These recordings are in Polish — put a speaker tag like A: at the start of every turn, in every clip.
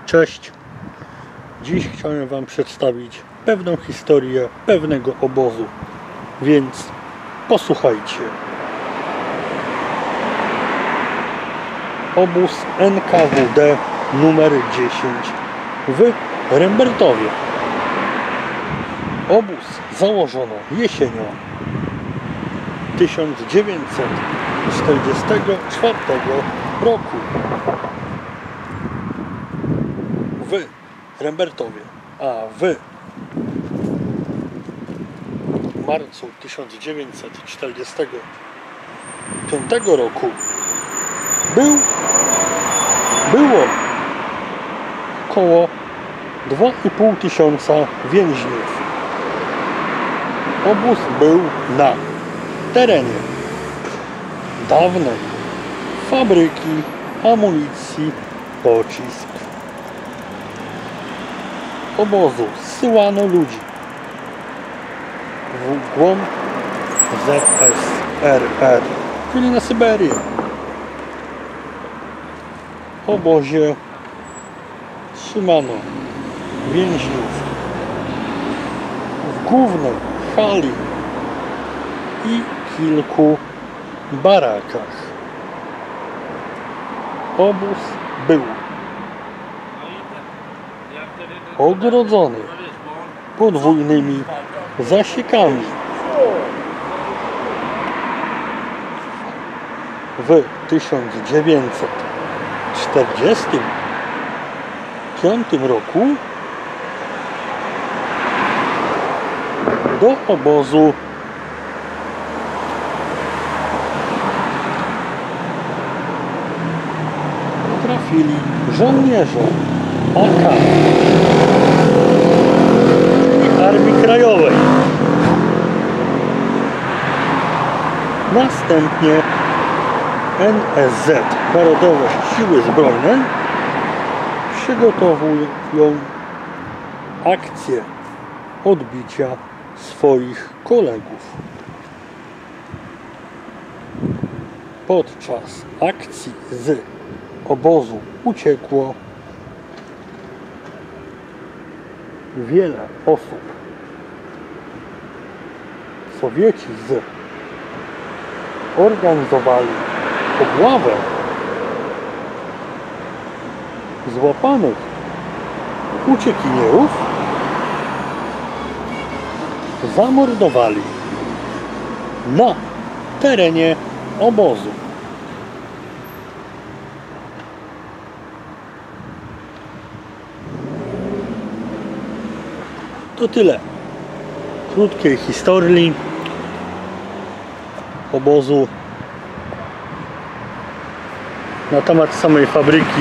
A: Cześć! Dziś chciałem Wam przedstawić pewną historię pewnego obozu, więc posłuchajcie. Obóz NKWD numer 10 w Rembertowie. Obóz założono jesienią 1944 roku w Rembertowie, a w marcu 1945 roku było około 2,5 tysiąca więźniów. Obóz był na terenie dawnej fabryki amunicji Pocisk. Obozu zsyłano ludzi w głąb ZSRR, czyli na Syberię. W obozie trzymano więźniów w głównej hali i kilku barakach. Obóz był ogrodzony podwójnymi zasiekami. W 1945 roku do obozu trafili żołnierze AK, czyli Armii Krajowej. Następnie NSZ, Narodowe Siły Zbrojne, przygotowują akcję odbicia swoich kolegów. Podczas akcji z obozu uciekło wiele osób. Sowieci zorganizowali obławę złapanych uciekinierów, zamordowali na terenie obozu. To tyle krótkiej historii obozu na temat samej fabryki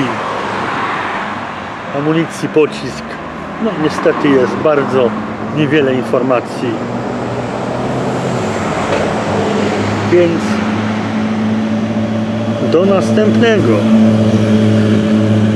A: amunicji Pocisk. No niestety jest bardzo niewiele informacji, więc do następnego.